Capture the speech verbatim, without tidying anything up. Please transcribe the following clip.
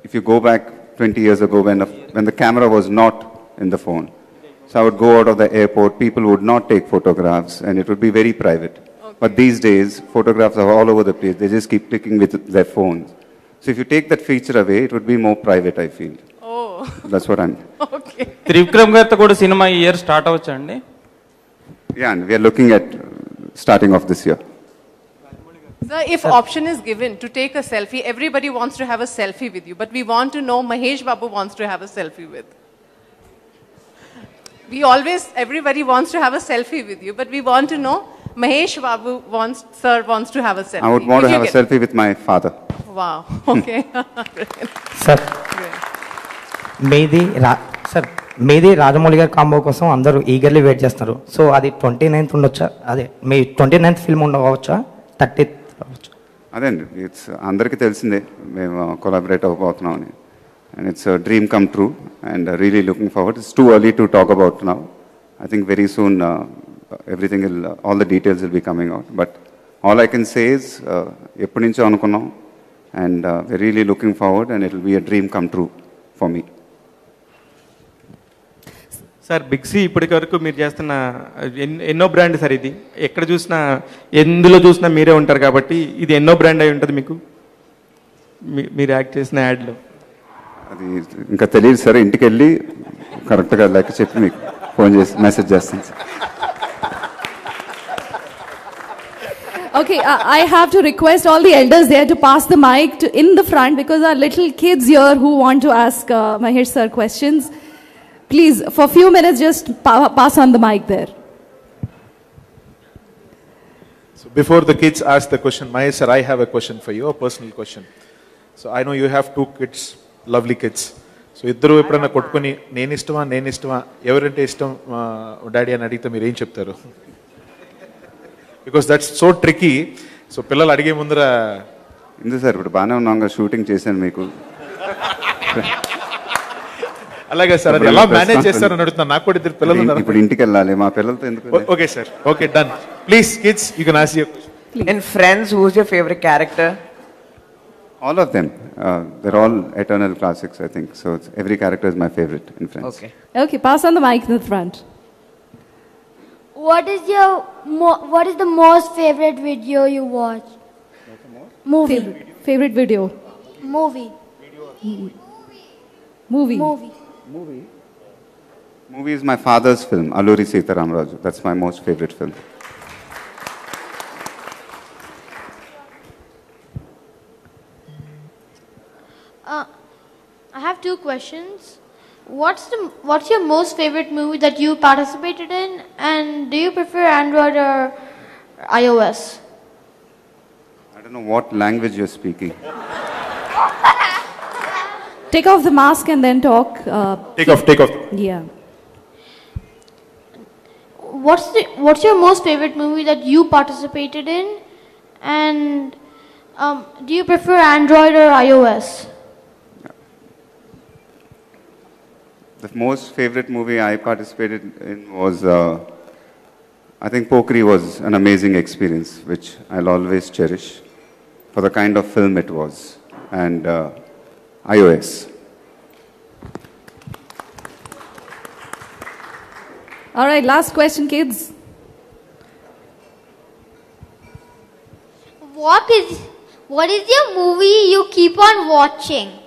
if you go back twenty years ago when, the, when the camera was not in the phone, so I would go out of the airport, people would not take photographs and it would be very private. Okay. But these days, photographs are all over the place. They just keep clicking with their phones. So if you take that feature away, it would be more private, I feel. Oh. That's what I'm... Okay. Trivikram gartho kuda cinema ee year start avachandi? Yeah, and we are looking at starting off this year. Sir, if option is given to take a selfie, everybody wants to have a selfie with you, but we want to know Mahesh Babu wants to have a selfie with. We always, everybody wants to have a selfie with you, but we want to know Mahesh Babu wants, sir wants to have a selfie. I would want Could to have a get... selfie with my father. Wow, okay. Sir, maybe, sir, మేది Rajamouli గారి combo కోసం అందరూ eagerly wait చేస్తున్నారు. So అది twenty ninth ఉండొచ్చా? అదే మీ twenty ninth film ఉండవచ్చా? Thirtieth అవ్వచ్చు? అదే అండి, ఇట్స్ అందరికీ తెలిసిందే మేము కొలాబరేట్ అవ్వబోతున్నాం అని. And it's dream come true and really looking forward. It's too early to talk about now. I think very soon everything will, all the details will be coming out. But all I can say is ఎప్పటి నుంచో అనుకున్నాం and really looking forward and it will be a dream come true for me. Sir, Big C ఇప్పటి వరకు మీరు చేస్తున్న ఎన్నో brand sir ఇది. ఎక్కడ చూసినా ఎందులో చూసినా మీరే ఉంటారు కాబట్టి ఇది ఎన్నో బ్రాండ్ అయి ఉంటుంది మీకు, మీరు యాక్ట్ చేసిన యాడ్లో. అది ఇంకా తెలియదు సార్, ఇంటికి వెళ్ళి కరెక్ట్గా లెక్క చెప్పి మీకు ఫోన్ చేసి మెసేజ్ చేస్తాను sir. Okay, uh, I have to request all the elders there to pass the mic to in the front because there are little kids here who want to ask uh, Mahesh sir questions. Please, for a few minutes, just pa pass on the mic there. So before the kids ask the question, Mahesh sir, I have a question for you, a personal question. So I know you have two kids, lovely kids. So ఇద్దరు ఎప్పుడైనా కొట్టుకొని నేను ఇష్టమా నేను ఇష్టమా ఎవరంటే ఇష్టం daddy అని అడిగితే మీరు ఏం చెప్తారు? Because that's so tricky. So పిల్లలు అడిగే ముందర ఇందు సార్ ఇప్పుడు బాగానే ఉన్నాం, షూటింగ్ చేశాను మీకు. అలాగే సార్, అది ఎలా మేనేజ్ చేస్తారని అడుగుతున్నాను. నాకు కూడా ఇద్దరు పిల్లలు ఉన్నారు. ఇప్పుడు ఇంటికి వెళ్ళాలి, మా పిల్లలతో ఎందుకు? Okay sir, okay done. Please kids, you can ask your question. In Friends, who's your favorite character? All of them. Uh, they're all eternal classics, I think. So it's, every character is my favorite in Friends. Okay. Okay, pass on the mic in the front. What is your mo what is the most favorite video you watch? Movie. Favorite, favorite video. Movie. Mm. Movie. Movie. Movie. Movie is my father's film, Alluri Sita Ramaraju. That's my most favorite film. Uh, I have two questions. What's the what's your most favorite movie that you participated in, and do you prefer Android or iOS? I don't know what language you're speaking. Take off the mask and then talk. Uh, take off, take off. Yeah. What's the what's your most favorite movie that you participated in, and um, do you prefer Android or iOS? The most favorite movie I participated in was, uh, I think Pokri was an amazing experience, which I'll always cherish for the kind of film it was, and uh, iOS. All right, last question, kids. What is what is your movie you keep on watching?